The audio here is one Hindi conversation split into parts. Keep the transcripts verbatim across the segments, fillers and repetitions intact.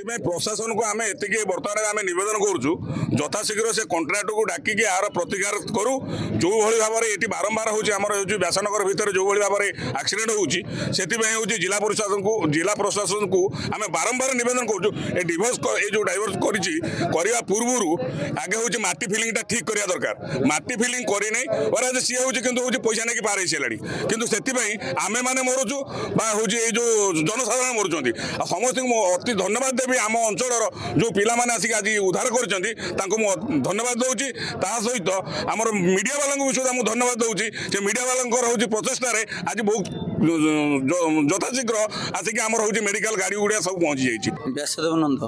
प्रशासन को आम एति बर्तमान आम नवेदन करुचु यथाशीघ्र से कंट्राक्ट को डाकिक यार प्रतिकार करूँ जो भाव में ये बारंबार होमर व्यासनगर भितर जो भाव में एक्सीडेंट होती जिला प्रशासन को जिला प्रशासन को आम बारंबार नवेदन करुचु डिवोर्स ये जो डाइवर्स करने पूर्व आगे हूँ माटी फिलिंग ठीक करवा दरकार माटी फिलिंग करना और सी हूँ कि पैसा नहीं पार सारे कितु से आमे मैंने मरुचु हूँ ये जो जनसाधारण मरुँच समस्त अति धन्यवाद देवी आम अंचल जो पिला माने आसिक आज उद्धार कर धन्यवाद दूसरी ता सहित आमर मीडिया वाला भी सुधा मुझे धन्यवाद दूसरी से मीडिया वाला हूँ प्रचेषार आज बहुत यथाशीघ्र आसिक आमर हूँ मेडिकल गाड़ी गुड़िया सब पहुँची जाइए। व्यासदेव नंद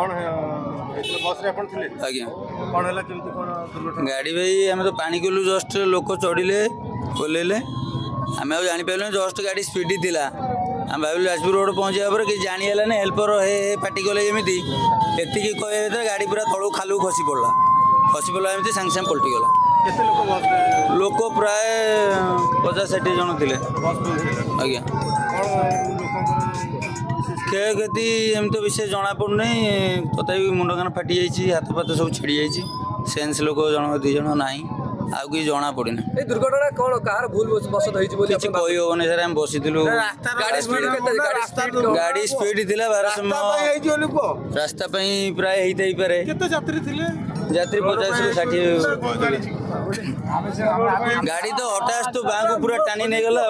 आज्ञा गाड़ी भाई आम तो पानी गलु जस्ट लोक चढ़िले ओल्ले आम आ जापर जस्ट गाड़ी स्पीड थी आम भाविलु जाजपुर रोड पहुँचा पर कि जानीगलानी हेल्पर हे पार्टी कले एमती एति कह गाड़ी पूरा तलू खालू खसी पड़ा खसी पड़ा एमती सागे सागे पलटिगला लोक प्राय पचास षाठी जन थे आज्ञा क्षयक्षति एमती तो विशेष जना पड़ना तथापि मुंड कान फाटी जाइए हाथ फाथ सब छिड़ी जाइए सेन्स लोक जन दी जन ना आउ कि जना पड़ना दुर्घटना कौन कहार भूल बसत किसी कही हेनी सर आम बसी गाड़ी स्पीड थी रास्ता प्राय यात्री पचास रु षाठी गाड़ी तो हठात तो बाँ को पूरा टाणी नहीं गला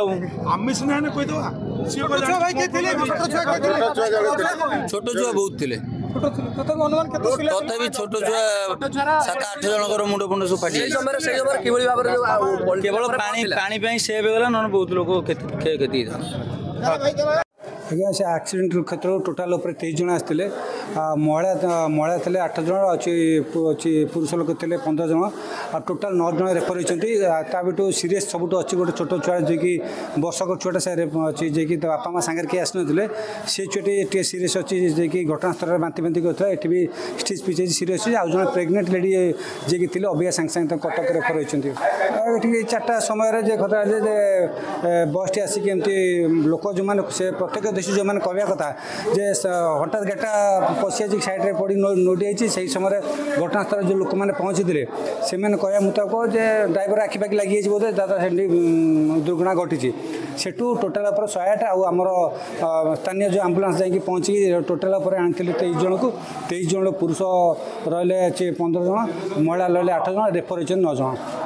छोट छुआ बहुत थे तथापि छोट छुआ सात आठ जनकर मुंड फुंड सब फाटी केवल पानी पानी सेव होगा ना बहुत लोग क्षयक्षति आज्ञा से एक्सीडेंट क्षेत्र टोटाल तेईस जन आसते महिला महिला थे आठ जन अच्छी पुरुष लोक थे पंद्रह जन आ टोटाल नौ जन रेफर होती सीरीयस सबुठ अच्छी गोटे छोट छुआ जी कि वर्षक छुआटा से अच्छी जी कि बापा माँ सागर किए आसने से छुआटी सीरीयस अच्छी जी कि घटनास्थल बांति बांति करता है ये स्टिच पिच सीरीयस आज जन प्रेगनेंट लेडी जी कि थे अबिका सागे सागे कटक रेफर होती चार्टा समय कथा बस टी आसिक एमती लोक जो मैंने से प्रत्येक जो मैंने कहवा कथा जे हठात गाटा पशि आज सैड्रे पड़ी नोटी से समय घटनास्थल जो लोक मैंने पहुँची थे से कहवा मुताबक जे ड्राइवर आखि पाखि लगी बोधे दादा से दुर्घटना घटी सेठू टोटाल पर शहे आठ आमर स्थानीय जो आम्बुलांस जाकि पहुँची टोटाल पर आनी तेईस जन को तेईस जन पुरुष रही पंद्रह जन महिला रही आठ जन रेफर होती नौ जन।